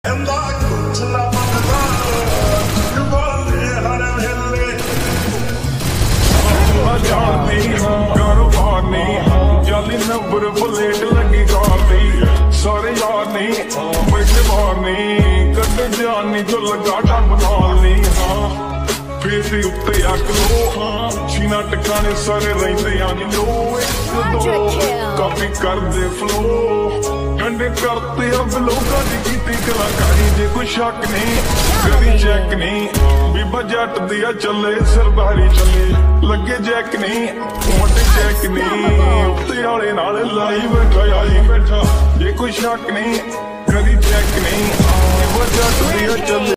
जाली number plate लगी कारनी सारे यार नहीं बैठे बाहर नहीं कदे जानी जो लगा टप नाली हाँ फेस दे उत्ते अक लो हाँ सीना टकाने सारे रहिंदे आनी लो एक दो काफी कर दे फ्लो ठंडे करते अब लोगों की कीती कलाकारी जे कोई शक नहीं कभी चेक नहीं बीबा जट दिया चले सरदारी चले लगे जैक नहीं मोटे चेक नहीं उत्ते आले नाल लाई बैठा आई बैठा जे कोई शक नहीं कभी चेक नहीं बीबा जट दिया चले।